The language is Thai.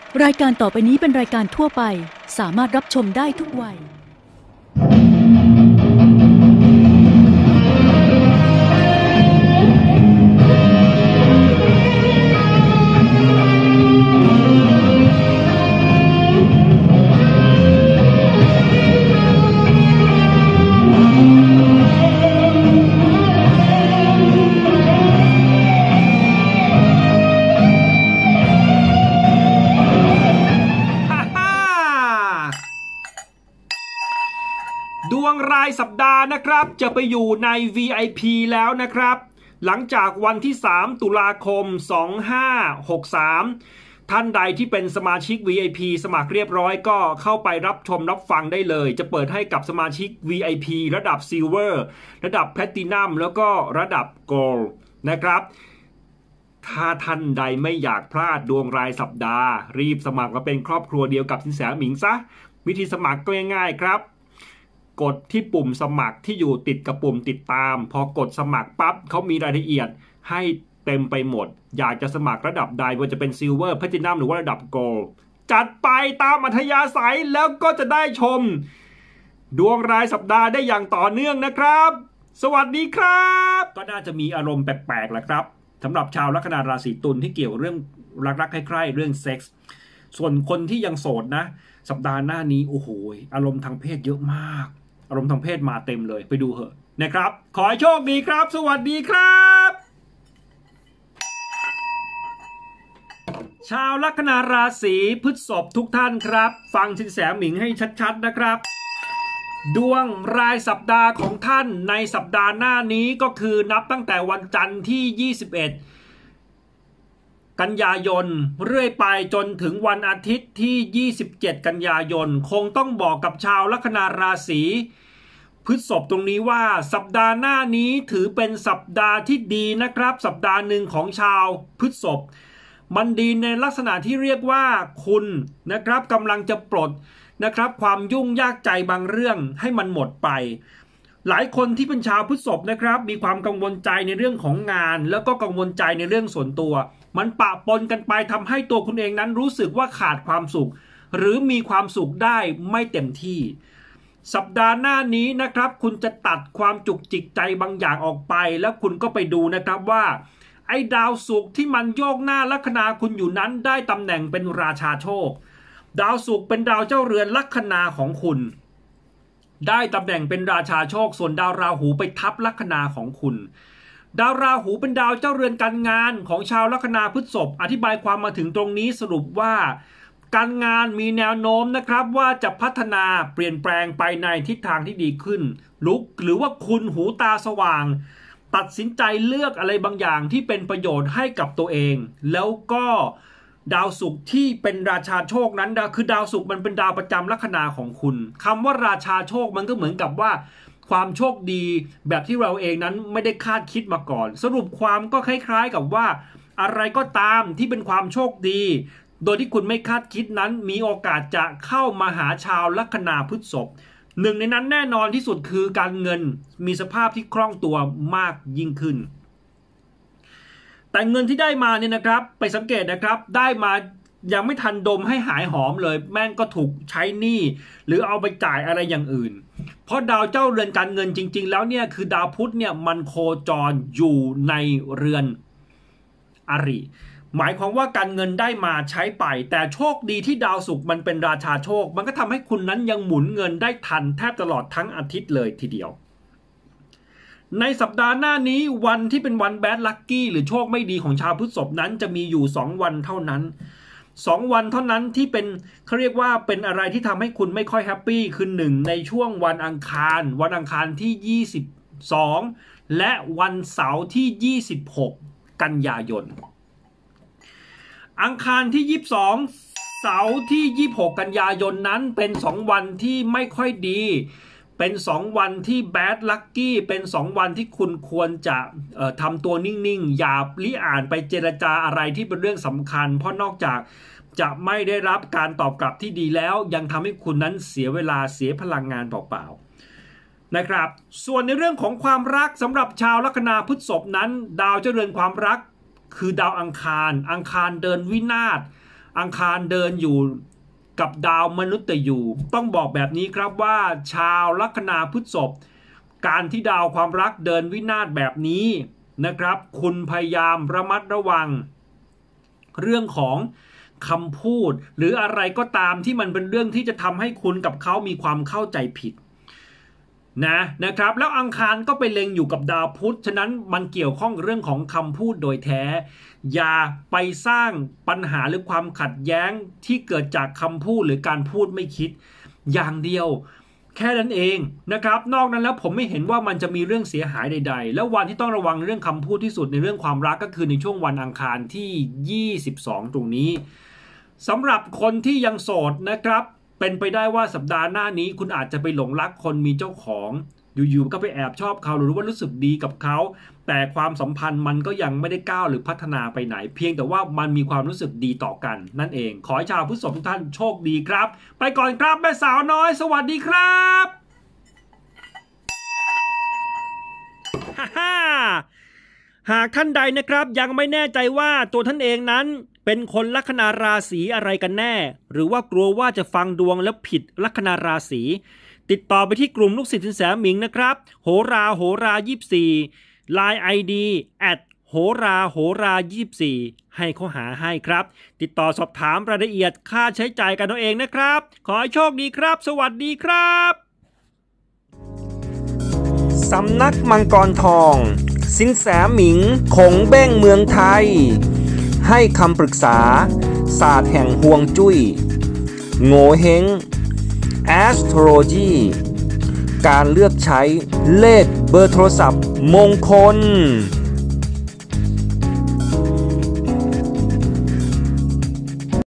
รายการต่อไปนี้เป็นรายการทั่วไปสามารถรับชมได้ทุกวัยดวงรายสัปดาห์นะครับจะไปอยู่ใน VIP แล้วนะครับหลังจากวันที่3ตุลาคม2563ท่านใดที่เป็นสมาชิก VIP สมัครเรียบร้อยก็เข้าไปรับชมรับฟังได้เลยจะเปิดให้กับสมาชิก VIP ระดับ Silver ระดับ Platinum แล้วก็ระดับ Gold นะครับถ้าท่านใดไม่อยากพลาดดวงรายสัปดาห์รีบสมัครมาเป็นครอบครัวเดียวกับสินแสหมิงซะวิธีสมัครก็ง่ายๆครับกดที่ปุ่มสมัครที่อยู่ติดกับปุ่มติดตามพอกดสมัครปั๊บเขามีรายละเอียดให้เต็มไปหมดอยากจะสมัครระดับใดว่าจะเป็นซิลเวอร์แพลตินัมหรือว่าระดับโกลด์จัดไปตามอัธยาศัยแล้วก็จะได้ชมดวงรายสัปดาห์ได้อย่างต่อเนื่องนะครับสวัสดีครับก็น่าจะมีอารมณ์แปลกๆแหละครับสำหรับชาวลัคนาราศีตุลที่เกี่ยวเรื่องรักๆใคร่ๆเรื่องเซ็กส์ส่วนคนที่ยังโสดนะสัปดาห์หน้านี้โอ้โหอารมณ์ทางเพศเยอะมากอารมณ์ทางเพศมาเต็มเลยไปดูเหอะนะครับขอให้โชคดีครับสวัสดีครับชาวลัคนาราศีพฤษภทุกท่านครับฟังสินแสหมิงให้ชัดๆนะครับดวงรายสัปดาห์ของท่านในสัปดาห์หน้านี้ก็คือนับตั้งแต่วันจันทร์ที่21กันยายนเรื่อยไปจนถึงวันอาทิตย์ที่27กันยายนคงต้องบอกกับชาวลัคนาราศีพฤษภตรงนี้ว่าสัปดาห์หน้านี้ถือเป็นสัปดาห์ที่ดีนะครับสัปดาห์หนึ่งของชาวพฤษภมันดีในลักษณะที่เรียกว่าคุณนะครับกำลังจะปลดนะครับความยุ่งยากใจบางเรื่องให้มันหมดไปหลายคนที่เป็นชาวพฤษภนะครับมีความกังวลใจในเรื่องของงานแล้วก็กังวลใจในเรื่องส่วนตัวมันปะปนกันไปทำให้ตัวคุณเองนั้นรู้สึกว่าขาดความสุขหรือมีความสุขได้ไม่เต็มที่สัปดาห์หน้านี้นะครับคุณจะตัดความจุกจิกใจบางอย่างออกไปแล้วคุณก็ไปดูนะครับว่าไอ้ดาวศุกร์ที่มันโยกหน้าลัคนาคุณอยู่นั้นได้ตำแหน่งเป็นราชาโชคดาวศุกร์เป็นดาวเจ้าเรือนลัคนาของคุณได้ตำแหน่งเป็นราชาโชคส่วนดาวราหูไปทับลัคนาของคุณดาวราหูเป็นดาวเจ้าเรือนการงานของชาวลัคนาพฤษภอธิบายความมาถึงตรงนี้สรุปว่าการงานมีแนวโน้มนะครับว่าจะพัฒนาเปลี่ยนแปลงไปในทิศทางที่ดีขึ้นหรือว่าคุณหูตาสว่างตัดสินใจเลือกอะไรบางอย่างที่เป็นประโยชน์ให้กับตัวเองแล้วก็ดาวศุกร์ที่เป็นราชาโชคนั้นคือดาวศุกร์มันเป็นดาวประจำลัคนาของคุณคำว่าราชาโชคมันก็เหมือนกับว่าความโชคดีแบบที่เราเองนั้นไม่ได้คาดคิดมาก่อนสรุปความก็คล้ายๆกับว่าอะไรก็ตามที่เป็นความโชคดีโดยที่คุณไม่คาดคิดนั้นมีโอกาสจะเข้ามาหาชาวลัคนาพฤษภหนึ่งในนั้นแน่นอนที่สุดคือการเงินมีสภาพที่คล่องตัวมากยิ่งขึ้นแต่เงินที่ได้มาเนี่ยนะครับไปสังเกตนะครับได้มายังไม่ทันดมให้หายหอมเลยแม่งก็ถูกใช้หนี้หรือเอาไปจ่ายอะไรอย่างอื่นเพราะดาวเจ้าเรือนการเงินจริงๆแล้วเนี่ยคือดาวพุธเนี่ยมันโคจรอยู่ในเรือนอริหมายความว่าการเงินได้มาใช้ไปแต่โชคดีที่ดาวศุกร์มันเป็นราชาโชคมันก็ทำให้คุณนั้นยังหมุนเงินได้ทันแทบตลอดทั้งอาทิตย์เลยทีเดียวในสัปดาห์หน้านี้วันที่เป็นวันแบดลัคกี้หรือโชคไม่ดีของชาวพฤษภนั้นจะมีอยู่2วันเท่านั้น2วันเท่านั้นที่เป็นเขาเรียกว่าเป็นอะไรที่ทำให้คุณไม่ค่อยแฮปปี้คือ1ในช่วงวันอังคารที่22และวันเสาร์ที่26กันยายนอังคารที่22เสาร์ที่26กันยายนนั้นเป็น2วันที่ไม่ค่อยดีเป็น2วันที่แบดลัคกี้เป็น2วันที่คุณควรจะทำตัวนิ่งๆอย่าลิอ่านไปเจรจาอะไรที่เป็นเรื่องสำคัญเพราะนอกจากจะไม่ได้รับการตอบกลับที่ดีแล้วยังทำให้คุณนั้นเสียเวลาเสียพลังงานเปล่าๆนะครับส่วนในเรื่องของความรักสำหรับชาวลัคนาพฤษภนั้นดาวเจริญความรักคือดาวอังคารเดินวินาศอังคารเดินอยู่กับดาวมนุษย์ยูต้องบอกแบบนี้ครับว่าชาวลัคนาพฤษภการที่ดาวความรักเดินวินาศแบบนี้นะครับคุณพยายามระมัดระวังเรื่องของคำพูดหรืออะไรก็ตามที่มันเป็นเรื่องที่จะทำให้คุณกับเขามีความเข้าใจผิดนะครับแล้วอังคารก็ไปเล็งอยู่กับดาวพุธฉะนั้นมันเกี่ยวข้องเรื่องของคำพูดโดยแท้อย่าไปสร้างปัญหาหรือความขัดแย้งที่เกิดจากคำพูดหรือการพูดไม่คิดอย่างเดียวแค่นั้นเองนะครับนอกนั้นแล้วผมไม่เห็นว่ามันจะมีเรื่องเสียหายใดๆแล้ววันที่ต้องระวังเรื่องคำพูดที่สุดในเรื่องความรักก็คือในช่วงวันอังคารที่22ตรงนี้สำหรับคนที่ยังโสดนะครับเป็นไปได้ว่าสัปดาห์หน้านี้คุณอาจจะไปหลงรักคนมีเจ้าของอยู่ๆก็ไปแอบชอบเขาหรือว่ารู้สึกดีกับเขาแต่ความสัมพันธ์มันก็ยังไม่ได้ก้าวหรือพัฒนาไปไหนเพียงแต่ว่ามันมีความรู้สึกดีต่อกันนั่นเองขอให้ชาวพฤษภทุกท่านโชคดีครับไปก่อนครับแม่สาวน้อยสวัสดีครับหากท่านใดนะครับยังไม่แน่ใจว่าตัวท่านเองนั้นเป็นคนลัคนาราศีอะไรกันแน่หรือว่ากลัวว่าจะฟังดวงแล้วผิดลัคนาราศีติดต่อไปที่กลุ่มลูกศิษย์สินแสหมิงนะครับโหรา24 Line ID @โหรา24ให้เขาหาให้ครับติดต่อสอบถามรายละเอียดค่าใช้จ่ายกันเอาเองนะครับขอให้โชคดีครับสวัสดีครับสำนักมังกรทองสินแสหมิงคงเบ้งเมืองไทยให้คำปรึกษาศาสตร์แห่งฮวงจุ้ยโง่เฮง Astrology การเลือกใช้เลขเบอร์โทรศัพท์มงคล